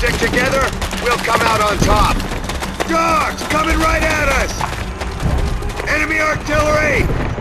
stick together, we'll come out on top. Dogs coming right at us! Enemy artillery!